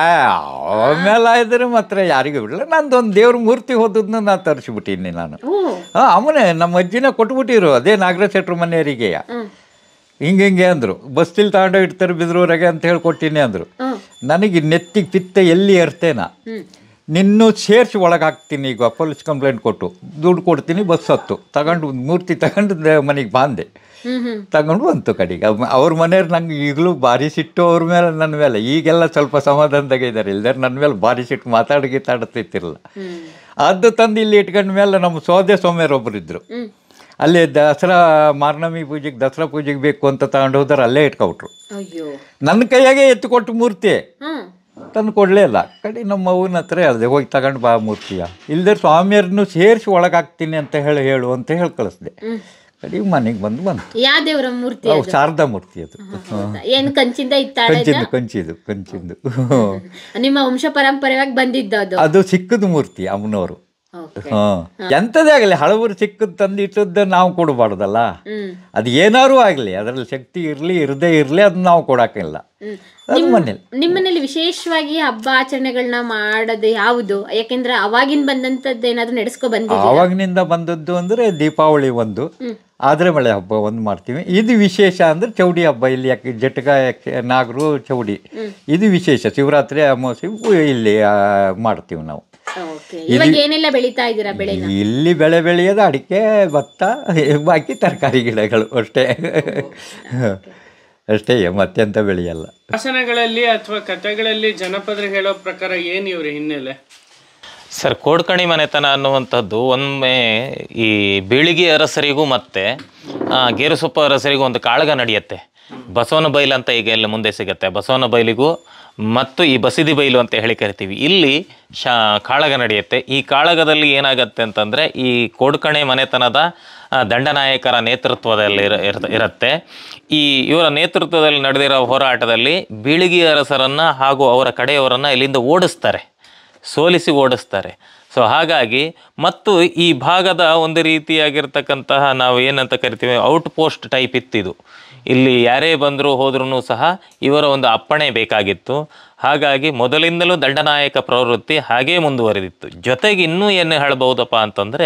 ಆಮೇಲೆ ಆಯ್ದರೆ ಮಾತ್ರ ಯಾರಿಗೂ ಬಿಡಲ್ಲ. ನಂದೊಂದು ದೇವ್ರ ಮೂರ್ತಿ ಹೋದದನ್ನ ನಾನು ತರಿಸ್ಬಿಟ್ಟಿನಿ ನಾನು. ಅವನೇ ನಮ್ಮ ಅಜ್ಜಿನ ಕೊಟ್ಬಿಟ್ಟಿರು, ಅದೇ ನಾಗರಾಜ್ ಶೆಟ್ರು ಮನೆಯವರಿಗೆ. ಹಿಂಗೆ ಅಂದರು, ಬಸ್ತಿಲ್ ತಗೊಂಡು ಇಡ್ತಾರೆ ಬಿದ್ರೂರಾಗೆ ಅಂತ ಹೇಳಿ ಕೊಟ್ಟಿನಿ ಅಂದರು. ನನಗೆ ನೆತ್ತಿಗೆ ಪಿತ್ತ ಎಲ್ಲಿ ಏರ್ತೇನ, ನಿನ್ನೂ ಸೇರಿಸಿ ಒಳಗೆ ಹಾಕ್ತೀನಿ. ಈಗ ಪೊಲೀಸ್ ಕಂಪ್ಲೇಂಟ್ ಕೊಟ್ಟು ದುಡ್ಡು ಕೊಡ್ತೀನಿ, ಬಸ್ ಹತ್ತು ತಗೊಂಡು ಮೂರ್ತಿ ತಗೊಂಡು ಮನೆಗೆ ಬಾಂದೆ ತಗೊಂಡು ಬಂತು. ಕಡೆಗೆ ಅವ್ರ ಮನೆಯವ್ರು ನಂಗೆ ಈಗಲೂ ಭಾರಿ ಸಿಟ್ಟು ಅವ್ರ ಮೇಲೆ, ನನ್ನ ಮೇಲೆ. ಈಗೆಲ್ಲ ಸ್ವಲ್ಪ ಸಮಾಧಾನದಾಗ ಇದ್ದಾರೆ. ಇಲ್ದಾರೆ ನನ್ನ ಮೇಲೆ ಭಾರಿ ಸಿಟ್ಟು, ಮಾತಾಡ್ತಿತ್ತಿರಲ್ಲ. ಅದು ತಂದು ಇಲ್ಲಿ ಇಟ್ಕೊಂಡ ಮೇಲೆ ನಮ್ಮ ಸೋದೆ ಸೋಮ್ಯರೊಬ್ಬರು ಇದ್ದರು. ಅಲ್ಲಿ ದಸರಾ ಮಾರ್ನಮಿ ಪೂಜೆಗೆ, ದಸರಾ ಪೂಜೆಗೆ ಬೇಕು ಅಂತ ತಗೊಂಡು ಹೋದ್ರೆ ಅಲ್ಲೇ ಇಟ್ಕೊಬಿಟ್ರು. ನನ್ನ ಕೈಯಾಗೆ ಎತ್ತುಕೊಟ್ಟು ಮೂರ್ತಿ ತಂದು ಕೊಡಲೇ ಇಲ್ಲ. ಕಡೆ ನಮ್ಮ ಅವ್ವನ ಹತ್ರ ಹೇಳಿದೆ, ಹೋಗಿ ತಗೊಂಡು ಬಾ ಮೂರ್ತಿಯ. ಇಲ್ದೇ ಸ್ವಾಮಿಯರನ್ನು ಸೇರಿಸಿ ಒಳಗಾಗ್ತೀನಿ ಅಂತ ಹೇಳು ಅಂತ ಹೇಳಿ ಕಳಿಸ್ದೆ. ಕಡೆಗೆ ಮನೆಗೆ ಬಂದು ಬಂತು. ಯಾವ ದೇವರ ಮೂರ್ತಿ? ಶಾರದಾ ಮೂರ್ತಿ ಅದು. ಏನು ಕಂಚಿಂದ ಕಂಚಿಂದು ನಿಮ್ಮ ವಂಶ ಪರಂಪರೆಯಾಗಿ ಬಂದಿದ್ದು ಅದು. ಅದು ಸಿಕ್ಕದ ಮೂರ್ತಿ ಅಮ್ಮನವರು. ಎಂಥದೇ ಆಗಲಿ ಹಳಬರು ಚಿಕ್ಕದು ತಂದು ಇಟ್ಟದ್ದು ನಾವು ಕೊಡಬಾರ್ದಲ್ಲ. ಅದು ಏನಾರು ಆಗಲಿ ಅದರಲ್ಲಿ ಶಕ್ತಿ ಇರಲಿ ಇರದೇ ಇರಲಿ ಅದನ್ನ ನಾವು ಕೊಡೋಕ್ಕಿಲ್ಲ. ನಿಮ್ಮನೇಲಿ ವಿಶೇಷವಾಗಿ ಹಬ್ಬ ಆಚರಣೆಗಳನ್ನ ಮಾಡೋದು ಯಾವುದು? ಯಾಕೆಂದ್ರೆ ಅವಾಗಿನ ಬಂದಂತದ್ದು ಏನಾದ್ರು ನಡೆಸ್ಕೊ ಬಂದಿದ್ದೀರಾ? ಆವಾಗಿನಿಂದ ಬಂದದ್ದು ಅಂದರೆ ದೀಪಾವಳಿ ಒಂದು, ಆದರೆ ಮಳೆ ಹಬ್ಬ ಒಂದು ಮಾಡ್ತೀವಿ. ಇದು ವಿಶೇಷ ಅಂದರೆ ಚೌಡಿ ಹಬ್ಬ. ಇಲ್ಲಿ ಜಟಕ ನಾಗರು ಚೌಡಿ ಇದು ವಿಶೇಷ. ಶಿವರಾತ್ರಿ ಅಮಾವಾಸ್ಯೆ ಇಲ್ಲಿ ಮಾಡ್ತೀವಿ ನಾವು. ಇವಾಗ ಏನೆಲ್ಲ ಬೆಳೀತಾ ಇದ್ದೀರಾ ಬೆಳೆ? ಇಲ್ಲಿ ಬೆಳೆ ಬೆಳೆಯೋದು ಅಡಿಕೆ, ಭತ್ತ, ಬಾಕಿ ತರಕಾರಿ ಗಿಡಗಳು ಅಷ್ಟೇ ಅಷ್ಟೇ, ಮತ್ತೆಂತ ಬೆಳೆಯಲ್ಲ. ಶಾಸನಗಳಲ್ಲಿ ಅಥವಾ ಕಥೆಗಳಲ್ಲಿ ಜನಪದರು ಹೇಳೋ ಪ್ರಕಾರ ಏನು ಇವ್ರ ಹಿನ್ನೆಲೆ? ಸರ್, ಕೋಡ್ಕಣಿ ಮನೆತನ ಅನ್ನುವಂಥದ್ದು ಒಮ್ಮೆ ಈ ಬೀಳಿಗೆ ಅರಸರಿಗೂ ಮತ್ತು ಗೇರುಸೊಪ್ಪ ಅರಸರಿಗೂ ಒಂದು ಕಾಳಗ ನಡೆಯುತ್ತೆ. ಬಸವನ ಬೈಲು ಅಂತ ಈಗ ಎಲ್ಲ ಮುಂದೆ ಸಿಗುತ್ತೆ. ಬಸವನ ಬೈಲಿಗೂ ಮತ್ತು ಈ ಬಸಿದಿ ಬೈಲು ಅಂತ ಹೇಳಿ ಕರಿತೀವಿ. ಇಲ್ಲಿ ಕಾಳಗ ನಡೆಯುತ್ತೆ. ಈ ಕಾಳಗದಲ್ಲಿ ಏನಾಗುತ್ತೆ ಅಂತಂದರೆ ಈ ಕೋಡ್ಕಣೆ ಮನೆತನದ ದಂಡನಾಯಕರ ನೇತೃತ್ವದಲ್ಲಿ ಇರುತ್ತೆ. ಇವರ ನೇತೃತ್ವದಲ್ಲಿ ನಡೆದಿರೋ ಹೋರಾಟದಲ್ಲಿ ಬೀಳಿಗೆ ಅರಸರನ್ನು ಹಾಗೂ ಅವರ ಕಡೆಯವರನ್ನು ಇಲ್ಲಿಂದ ಸೋಲಿಸಿ ಓಡಿಸ್ತಾರೆ. ಸೊ ಹಾಗಾಗಿ ಮತ್ತು ಈ ಭಾಗದ ಒಂದು ರೀತಿಯಾಗಿರ್ತಕ್ಕಂತಹ ನಾವು ಏನಂತ ಕರಿತೀವಿ ಔಟ್ ಪೋಸ್ಟ್ ಟೈಪ್ ಇತ್ತಿದು. ಇಲ್ಲಿ ಯಾರೇ ಬಂದರೂ ಹೋದ್ರೂ ಸಹ ಇವರ ಒಂದು ಅಪ್ಪಣೆ ಬೇಕಾಗಿತ್ತು. ಹಾಗಾಗಿ ಮೊದಲಿಂದಲೂ ದಂಡನಾಯಕ ಪ್ರವೃತ್ತಿ ಹಾಗೇ ಮುಂದುವರೆದಿತ್ತು. ಜೊತೆಗೆ ಇನ್ನೂ ಏನು ಹೇಳ್ಬೋದಪ್ಪ ಅಂತಂದರೆ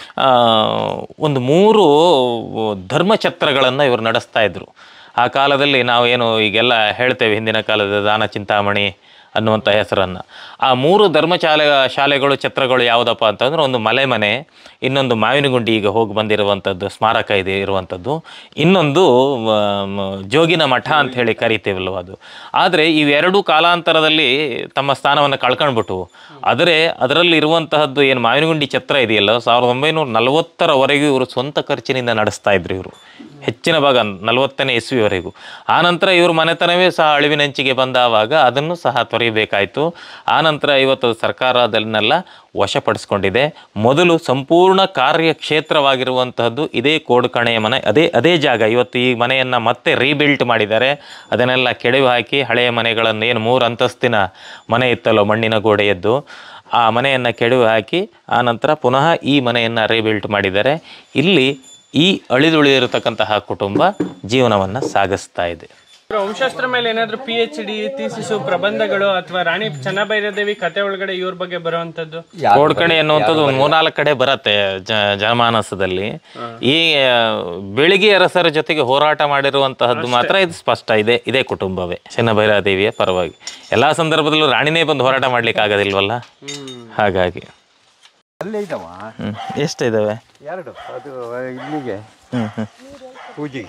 ಒಂದು 3 ಧರ್ಮಛತ್ರಗಳನ್ನು ಇವರು ನಡೆಸ್ತಾ ಇದ್ದರು. ಆ ಕಾಲದಲ್ಲಿ ನಾವು ಏನು ಈಗೆಲ್ಲ ಹೇಳ್ತೇವೆ ಹಿಂದಿನ ಕಾಲದ ದಾನ ಚಿಂತಾಮಣಿ ಅನ್ನುವಂಥ ಹೆಸರನ್ನು. ಆ 3 ಶಾಲೆಗಳು ಛತ್ರಗಳು ಯಾವುದಪ್ಪ ಅಂತಂದ್ರೆ ಒಂದು ಮಲೆಮನೆ, ಇನ್ನೊಂದು ಮಾವಿನಗುಂಡಿ ಈಗ ಹೋಗಿ ಬಂದಿರುವಂಥದ್ದು ಸ್ಮಾರಕ ಇದೆ ಇರುವಂಥದ್ದು, ಇನ್ನೊಂದು ಜೋಗಿನ ಮಠ ಅಂತ ಹೇಳಿ ಕರಿತೀವಲ್ವ ಅದು. ಆದರೆ ಇವೆರಡೂ ಕಾಲಾಂತರದಲ್ಲಿ ತಮ್ಮ ಸ್ಥಾನವನ್ನು ಕಳ್ಕೊಂಡ್ಬಿಟ್ಟು ಅದರಲ್ಲಿ ಇರುವಂತಹದ್ದು ಏನು ಮಾವಿನಗುಂಡಿ ಛತ್ರ ಇದೆಯಲ್ಲ 1940ರವರೆಗೂ ಇವರು ಸ್ವಂತ ಖರ್ಚಿನಿಂದ ನಡೆಸ್ತಾ ಇದ್ರು. ಇವರು ಹೆಚ್ಚಿನ ಭಾಗ 40ನೇ ಇಸ್ವಿವರೆಗೂ. ಆನಂತರ ಇವ್ರ ಮನೆತನವೇ ಸಹ ಅಳಿವಿನಂಚಿಗೆ ಬಂದಾವಾಗ ಅದನ್ನು ಸಹ ತೊರೆಯಬೇಕಾಯಿತು. ಆನಂತರ ಇವತ್ತು ಸರ್ಕಾರ ಅದನ್ನೆಲ್ಲ ವಶಪಡಿಸ್ಕೊಂಡಿದೆ. ಮೊದಲು ಸಂಪೂರ್ಣ ಕಾರ್ಯಕ್ಷೇತ್ರವಾಗಿರುವಂತಹದ್ದು ಇದೇ ಕೋಡ್ಕಣೆಯ ಮನೆ, ಅದೇ ಜಾಗ. ಇವತ್ತು ಈ ಮನೆಯನ್ನು ಮತ್ತೆ ರೀಬಿಲ್ಟ್ ಮಾಡಿದ್ದಾರೆ. ಅದನ್ನೆಲ್ಲ ಕೆಡವಿ ಹಾಕಿ ಹಳೆಯ ಮನೆಗಳನ್ನು ಏನು 3 ಅಂತಸ್ತಿನ ಮನೆ ಇತ್ತಲ್ಲೋ ಮಣ್ಣಿನ ಗೋಡೆಯದ್ದು, ಆ ಮನೆಯನ್ನು ಕೆಡವಿ ಹಾಕಿ ಆನಂತರ ಪುನಃ ಈ ಮನೆಯನ್ನು ರೀಬಿಲ್ಟ್ ಮಾಡಿದ್ದಾರೆ. ಇಲ್ಲಿ ಈ ಅಳಿದುಳಿದಿರತಕ್ಕಂತಹ ಕುಟುಂಬ ಜೀವನವನ್ನು ಸಾಗಿಸ್ತಾ ಇದೆ. ವಂಶಾಸ್ತ್ರ ಮೇಲೆ ಏನಾದರೂ PhD ಥೀಸಿಸು ಪ್ರಬಂಧಗಳು ಅಥವಾ ರಾಣಿ ಚೆನ್ನಭೈರದೇವಿ ಕತೆ ಒಳಗಡೆ ಇವ್ರ ಬಗ್ಗೆ ಬರುವಂತದ್ದು ಕೋಡ್ಕಣೆ ಅನ್ನುವಂಥದ್ದು ಒಂದು 3-4 ಕಡೆ ಬರುತ್ತೆ ಜನಮಾನಸದಲ್ಲಿ. ಈ ಬೆಳಿಗ್ಗೆ ಅರಸರ ಜೊತೆಗೆ ಹೋರಾಟ ಮಾಡಿರುವಂತಹದ್ದು ಮಾತ್ರ ಇದು ಸ್ಪಷ್ಟ ಇದೆ, ಇದೇ ಕುಟುಂಬವೇ ಚೆನ್ನಭೈರದೇವಿಯ ಪರವಾಗಿ. ಎಲ್ಲಾ ಸಂದರ್ಭದಲ್ಲೂ ರಾಣಿನೇ ಬಂದು ಹೋರಾಟ ಮಾಡ್ಲಿಕ್ಕೆ ಆಗೋದಿಲ್ವಲ್ಲ, ಹಾಗಾಗಿ. ಅಲ್ಲೇ ಇದ್ದಾವ ಎಷ್ಟಿದಾವೆ? 2 ಅದು ಇಲ್ಲಿಗೆ ಪೂಜೆಗೆ.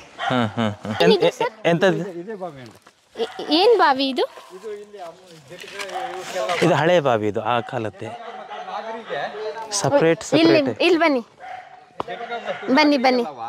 ಎಂತದ್ದು ಏನ್ ಬಾವಿ ಇದು? ಇದು ಹಳೆ ಬಾವಿ, ಇದು ಆ ಕಾಲದ್ದೇ. ಸಪ್ರೇಟ್ ಇಲ್ಲಿ ಬನ್ನಿ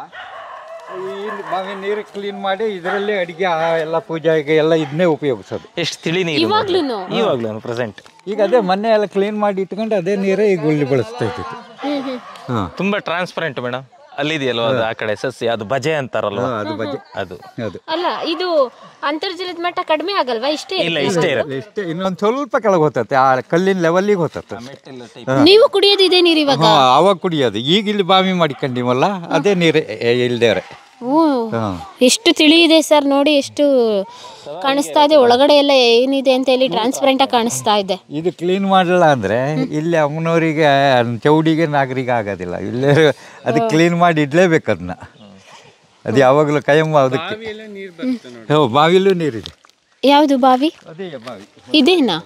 ಬಾವಿ ನೀರು ಕ್ಲೀನ್ ಮಾಡಿ ಇದರಲ್ಲಿ ಅಡಿಗೆ ಎಲ್ಲ ಪೂಜೆಗೆ ಎಲ್ಲ ಇದನ್ನೇ ಉಪಯೋಗಿಸೋದು. ಎಷ್ಟು ತಿಳಿ ನೀರು ಇವಾಗ್ಲೂ ಪ್ರೆಸೆಂಟ್. ಈಗ ಅದೇ ಮೊನ್ನೆ ಎಲ್ಲ ಕ್ಲೀನ್ ಮಾಡಿ ಇಟ್ಕೊಂಡು ಅದೇ ನೀರೇ ಈಗ ಉಳ್ಳಿ ಬಳಸ್ತಾ ಇತ್ತು. ತುಂಬಾ ಟ್ರಾನ್ಸ್ಪರೆಂಟ್ ಮೇಡಮ್. ಅಲ್ಲಿದೆಯಲ್ವ ಅದು ಆ ಕಡೆ ಸಸ್ಯ, ಅದು ಬಜೆ ಅಂತಾರಲ್ವ, ಅದು ಬಜೆ. ಅದು ಅಲ್ಲ, ಇದು ಅಂತರ್ಜಲದ ಮಟ್ಟ ಕಡಿಮೆ ಆಗಲ್ವಾ? ಇಷ್ಟೇ ಇಷ್ಟೇ, ಇನ್ನೊಂದು ಸ್ವಲ್ಪ ಕೆಳಗೆ ಹೋತತ್ತೆ, ಆ ಕಲ್ಲಿನ ಲೆವೆಲ್ಲಿಗೆ ಹೋತತ್ತೆ. ನೀವು ಕುಡಿಯೋದು ಇದೇ ನೀರು ಇವಾಗ? ಅವಾಗ ಕುಡಿಯೋದು. ಈಗ ಇಲ್ಲಿ ಬಾವಿ ಮಾಡಿಕೊಂಡಿವಲ್ಲ ಅದೇ ನೀರೇ ಇಲ್ದೇವ್ರೆ. ಎಷ್ಟು ತಿಳಿ ಇದೆ ಸರ್, ನೋಡಿ ಎಷ್ಟು ಕಾಣಿಸ್ತಾ ಇದೆ. ಒಳಗಡೆ ಎಲ್ಲ ಏನಿದೆ ಅಂತ ಹೇಳಿ ಟ್ರಾನ್ಸ್ಪರೆಂಟ್ ಆಗಿ ಕಾಣಿಸ್ತಾ ಇದೆ. ಇದು ಕ್ಲೀನ್ ಮಾಡಲ್ಲ ಅಂದ್ರೆ ಇಲ್ಲಿ ಅಮ್ಮನವರಿಗೆ ಚೌಡಿಗೆ ನಾಗರಿಗೆ ಆಗೋದಿಲ್ಲ. ಇಲ್ಲೇ ಅದು ಕ್ಲೀನ್ ಮಾಡಿ ಇಡ್ಲೇಬೇಕು ಅದನ್ನ. ಅದು ಯಾವಾಗಲೂ ಕಾಯಂ ಅದಕ್ಕೆ. ಬಾವಿಲೂ ನೀರಿದೆ. ಯಾವುದು ಬಾವಿ? ಅದೇ ಬಾವಿ ಇದೇನಾ?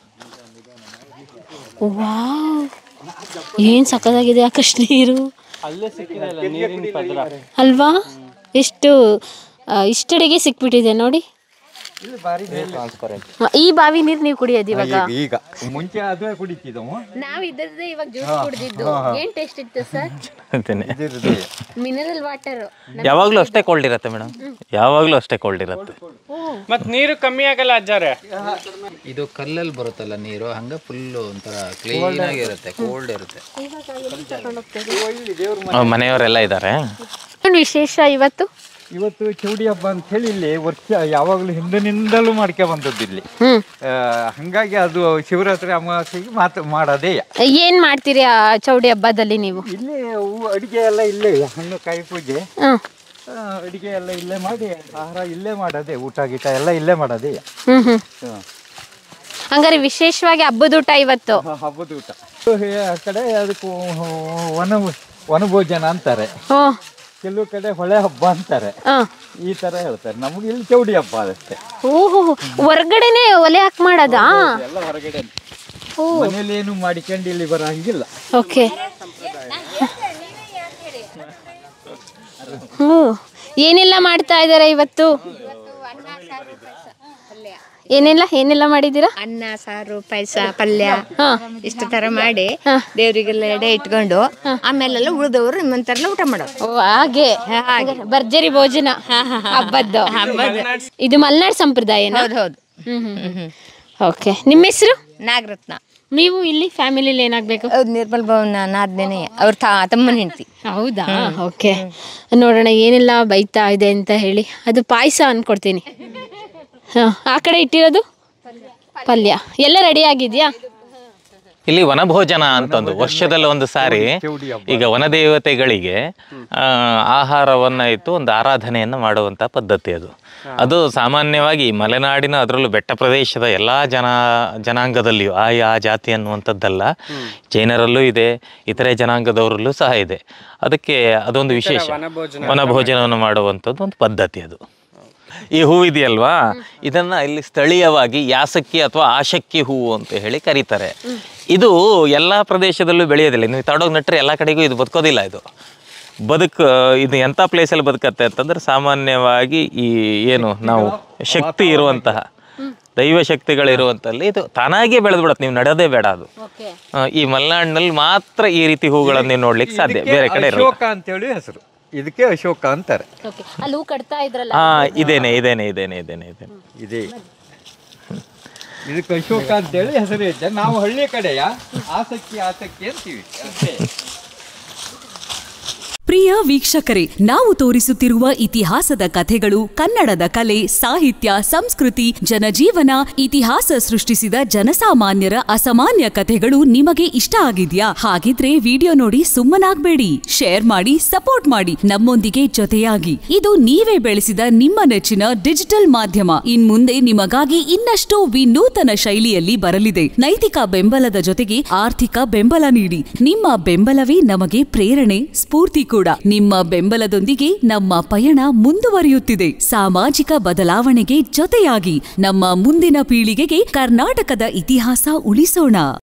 ವಾವ್, ಏನ್ ಸಕ್ಕದಾಗಿದೆ ಆಕಾಶ್ ನೀರು ಅಲ್ವಾ? ಎಷ್ಟು ಇಷ್ಟಡೆಗೆ ಸಿಕ್ಬಿಟ್ಟಿದೆ ನೋಡಿ. ಈ ಬಾವಿ ನೀರು ನೀವು ಕುಡಿಯೋದು ಇವಾಗ? ಈಗ ಮುಂಚೆ ಅದೇ ಕುಡಿತಿದ್ದವು ನಾವು. ಇದರದ್ದೇ ಇವಾಗ ಜ್ಯೂಸ್ ಕುಡಿದಿದ್ದು. ಏನ್ ಟೇಸ್ಟ್ ಇತ್ತು ಸರ್? Mineral water. ಯಾವಾಗ್ಲೂ ಅಷ್ಟೇ ಕೋಲ್ಡ್ ಇರುತ್ತೆ ಮೇಡಮ್, ಯಾವಾಗ್ಲೂ ಅಷ್ಟೇ ಕೋಲ್ಡ್ ಇರುತ್ತೆ. ಮತ್ ನೀರು ಕಮ್ಮಿ ಆಗಲ್ಲ ಅಜ್ಜಾರೆ? ಇದು ಕಲ್ಲಲ್ಲಿ ಬರುತ್ತಲ್ಲ ನೀರು, ಹಂಗ ಫುಲ್ ಒಂಥರ ಕ್ಲೀನ್ ಆಗಿರುತ್ತೆ, ಕೋಲ್ಡ್ ಇರುತ್ತೆ. ಮನೆಯವರೆಲ್ಲ ಇದ್ದಾರೆ. ವಿಶೇಷ ಇವತ್ತು ಇವತ್ತು ಚೌಡಿ ಹಬ್ಬ ಅಂತ ಹೇಳಿ ಇಲ್ಲಿ ವರ್ಷ ಯಾವಾಗಲೂ ಹಿಂದಿನಿಂದಲೂ ಮಾಡ್ಕೆ ಬಂದದ್ದು ಇಲ್ಲಿ. ಹಂಗಾಗಿ ಅದು ಶಿವರಾತ್ರಿ ಅಮಾವಾಸ್ಯೆಗೆ ಮಾಡೋದೇ. ಏನ್ ಮಾಡ್ತೀರಿ ಆ ಚೌಡಿ ಹಬ್ಬದಲ್ಲಿ ನೀವು? ಇಲ್ಲಿ ಅಡಿಗೆ ಎಲ್ಲ ಇಲ್ಲೇ, ಹಣ್ಣು ಕಾಯಿ ಪೂಜೆ ಅಡಿಗೆ ಎಲ್ಲ ಇಲ್ಲೇ ಮಾಡಿ ಆಹಾರ ಇಲ್ಲೇ ಮಾಡೋದೇ, ಊಟ ಗೀಟ ಎಲ್ಲ ಇಲ್ಲೇ ಮಾಡೋದೇ. ಹಂಗಾರೆ ವಿಶೇಷವಾಗಿ ಹಬ್ಬದ ಊಟ ಇವತ್ತು? ಹಬ್ಬದ ಊಟ ಆ ಕಡೆ ಅದಕ್ಕೆ ವನಭೋಜನ ಅಂತಾರೆ, ಕೆಲವು ಕಡೆ ಹೊಳೆ ಹಬ್ಬ ಅಂತಾರೆ, ಈ ತರ ಹೇಳ್ತಾರೆ. ನಮ್ಗೆ ಇಲ್ಲಿ ಚೌಡಿ ಹಬ್ಬ ಅದಷ್ಟೇ. ಓಹೋ, ಹೊರಗಡೆನೆ ಒಲೆ ಹಾಕಿ ಮಾಡೋದಾ? ಎಲ್ಲ ಹೊರಗಡೆ, ಮನೇಲಿ ಏನು ಮಾಡಿಕೊಂಡು ಇಲ್ಲಿ ಬರೋ ಹಂಗಿಲ್ಲ. ಓಕೆ. ಏನೆಲ್ಲ ಮಾಡ್ತಾ ಇದಾರೆ ಇವತ್ತು? ಏನೆಲ್ಲ ಮಾಡಿದ್ದೀರಾ? ಅನ್ನ, ಸಾರು, ಪಾಯಸ, ಪಲ್ಯ ಇಷ್ಟು ತರ ಮಾಡಿ ದೇವರಿಗೆಲ್ಲ ಎಡೆ ಇಟ್ಕೊಂಡು ಆಮೇಲೆಲ್ಲ ಉಳಿದವರು ನಿಮ್ಮಂತಾರೆಲ್ಲ ಊಟ ಮಾಡೋದು. ಓ ಹಾಗೆ, ಭರ್ಜರಿ ಭೋಜನ ಹಬ್ಬದ್ದು. ಇದು ಮಲೆನಾಡು ಸಂಪ್ರದಾಯ. ಹೌದು. ಓಕೆ. ನಿಮ್ಮ ಹೆಸರು? ನಾಗರತ್ನ. ನೀವು ಇಲ್ಲಿ ಫ್ಯಾಮಿಲಿಲಿ ಏನಾಗಬೇಕು? ನಿರ್ಮಲ್ ಭವನ ನಾದ್ನೇನೆ ಅವ್ರ ತಮ್ಮನ ಹೆಂಡತಿ. ಹೌದಾ? ಓಕೆ, ನೋಡೋಣ ಏನೆಲ್ಲ ಬೈತಾ ಇದೆ ಅಂತ ಹೇಳಿ. ಅದು ಪಾಯಸ ಅನ್ಕೊಡ್ತೀನಿ. ಆ ಕಡೆ ಇಟ್ಟಿರೋದು ಪಲ್ಯ ಎಲ್ಲ ರೆಡಿ ಆಗಿದೆಯಾ? ಇಲ್ಲಿ ವನಭೋಜನ ಅಂತಂದು ವರ್ಷದಲ್ಲಿ ಒಂದು ಸಾರಿ ಈಗ ವನದೇವತೆಗಳಿಗೆ ಆಹಾರವನ್ನ ಇಟ್ಟು ಒಂದು ಆರಾಧನೆಯನ್ನು ಮಾಡುವಂಥ ಪದ್ಧತಿ ಅದು. ಅದು ಸಾಮಾನ್ಯವಾಗಿ ಮಲೆನಾಡಿನ, ಅದರಲ್ಲೂ ಬೆಟ್ಟ ಪ್ರದೇಶದ ಎಲ್ಲ ಜನಾಂಗದಲ್ಲಿಯೂ ಆ ಜಾತಿ ಅನ್ನುವಂಥದ್ದಲ್ಲ, ಜೈನರಲ್ಲೂ ಇದೆ, ಇತರೆ ಜನಾಂಗದವರಲ್ಲೂ ಸಹ ಇದೆ. ಅದಕ್ಕೆ ಅದೊಂದು ವಿಶೇಷ, ವನಭೋಜನವನ್ನು ಮಾಡುವಂಥದ್ದು ಒಂದು ಪದ್ಧತಿ ಅದು. ಈ ಹೂವಿದೆಯಲ್ವಾ, ಇದನ್ನ ಇಲ್ಲಿ ಸ್ಥಳೀಯವಾಗಿ ಯಾಸಕ್ಕಿ ಅಥವಾ ಆಶಕ್ಕಿ ಹೂವು ಅಂತ ಹೇಳಿ ಕರೀತಾರೆ. ಇದು ಎಲ್ಲ ಪ್ರದೇಶದಲ್ಲೂ ಬೆಳೆಯೋದಿಲ್ಲ. ನೀವು ತಡೋಗಿ ನಟ್ರೆ ಎಲ್ಲ ಕಡೆಗೂ ಇದು ಬದುಕೋದಿಲ್ಲ. ಇದು ಎಂಥ ಪ್ಲೇಸಲ್ಲಿ ಬದುಕತ್ತೆ ಅಂತಂದ್ರೆ, ಸಾಮಾನ್ಯವಾಗಿ ಈ ಏನು ನಾವು ಶಕ್ತಿ ಇರುವಂತಹ ದೈವ ಶಕ್ತಿಗಳಿರುವಂತಲ್ಲಿ ಇದು ತಾನಾಗಿಯೇ ಬೆಳೆದ್ಬಿಡತ್ತೆ, ನೀವು ನಡೆಯೋದೇ ಬೇಡ. ಅದು ಈ ಮಲೆನಾಡಿನಲ್ಲಿ ಮಾತ್ರ ಈ ರೀತಿ ಹೂಗಳನ್ನು ನೀವು ನೋಡ್ಲಿಕ್ಕೆ ಸಾಧ್ಯ, ಬೇರೆ ಕಡೆ ಇರಲ್ಲ. ಅಶೋಕ ಅಂತೇಳಿ ಹೆಸರು ಇದಕ್ಕೆ, ಅಶೋಕ ಅಂತಾರೆ. ಅಲ್ಲಿ ಹೂ ಕಟ್ತಾ ಇದ್ರಲ್ಲ, ಇದೇನೆ ಇದೆ. ಇದಕ್ಕೆ ಅಶೋಕ ಅಂತೇಳಿ ಹೆಸರು ಇದೆ. ನಾವು ಹಳ್ಳಿ ಕಡೆಯ ಆಸಕ್ತಿ ಅಂತೀವಿ ಅಷ್ಟೇ. ಪ್ರಿಯ ವೀಕ್ಷಕರೇ, ನಾವು ತೋರಿಸುತ್ತಿರುವ ಇತಿಹಾಸದ ಕಥೆಗಳು ಕನ್ನಡದ ಕಲೆ, ಸಾಹಿತ್ಯ, ಸಂಸ್ಕೃತಿ, ಜನಜೀವನ, ಇತಿಹಾಸ ಸೃಷ್ಟಿಸಿದ ಜನಸಾಮಾನ್ಯರ ಅಸಾಮಾನ್ಯ ಕಥೆಗಳು ನಿಮಗೆ ಇಷ್ಟ ಆಗಿದ್ಯಾ? ಹಾಗಿದ್ರೆ ವಿಡಿಯೋ ನೋಡಿ ಸುಮ್ಮನಾಗ್ಬೇಡಿ, ಶೇರ್ ಮಾಡಿ, ಸಪೋರ್ಟ್ ಮಾಡಿ, ನಮ್ಮೊಂದಿಗೆ ಜೊತೆಯಾಗಿ. ಇದು ನೀವೇ ಬೆಳೆಸಿದ ನಿಮ್ಮ ನೆಚ್ಚಿನ ಡಿಜಿಟಲ್ ಮಾಧ್ಯಮ. ಇನ್ಮುಂದೆ ನಿಮಗಾಗಿ ಇನ್ನಷ್ಟು ವಿನೂತನ ಶೈಲಿಯಲ್ಲಿ ಬರಲಿದೆ. ನೈತಿಕ ಬೆಂಬಲದ ಜೊತೆಗೆ ಆರ್ಥಿಕ ಬೆಂಬಲ ನೀಡಿ. ನಿಮ್ಮ ಬೆಂಬಲವೇ ನಮಗೆ ಪ್ರೇರಣೆ, ಸ್ಫೂರ್ತಿ ಕೂಡ. ನಿಮ್ಮ ಬೆಂಬಲದೊಂದಿಗೆ ನಮ್ಮ ಪಯಣ ಮುಂದುವರಿಯುತ್ತಿದೆ. ಸಾಮಾಜಿಕ ಬದಲಾವಣೆಗೆ ಜೊತೆಯಾಗಿ ನಮ್ಮ ಮುಂದಿನ ಪೀಳಿಗೆಗೆ ಕರ್ನಾಟಕದ ಇತಿಹಾಸ ಉಳಿಸೋಣ.